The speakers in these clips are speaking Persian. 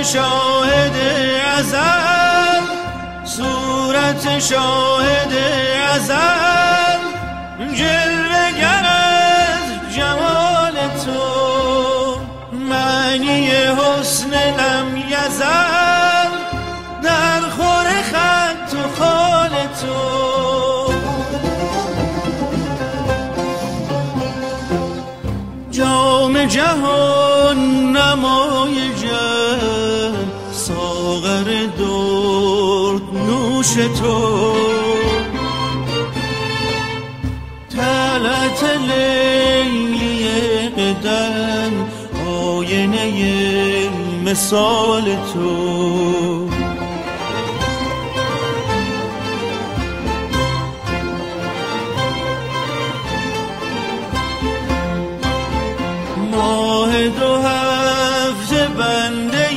شاهد ازل، صورت شاهد ازل، جلوه گر از جمال تو، معنی حسن لم یزل، در خور خط و خال تو. جام جهان نمای جم، ساغر درد نوش تو، طلعت لیلی قدم، آینه مثال تو. ماه دو هفته بنده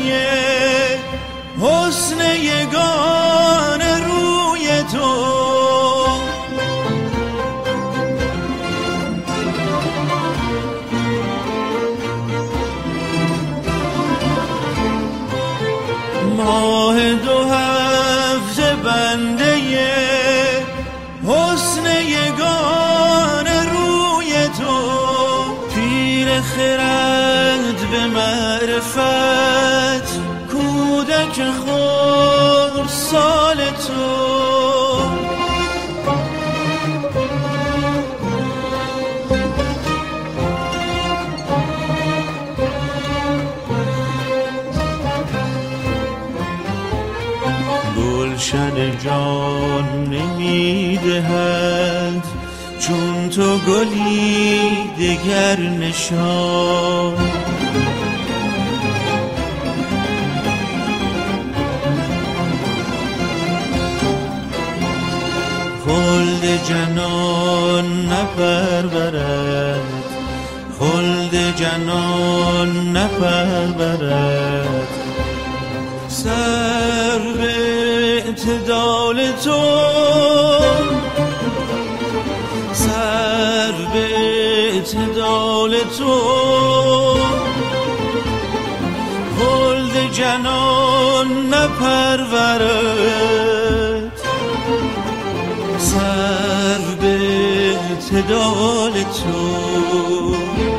حسن یگان روی تو، ماه دو هفته بنده حسن یگان روی تو، پیر خرد به معرفت، کودک خردسال تو. گلشن جان نمیدهند چون تو گلی دگر نشان، خلد جنان نپرورد، خلد جنان نپرورد، سر به اعتدال تو، سر به اعتدال تو، خلد جنان نپرورد، سر به اعتدال تو.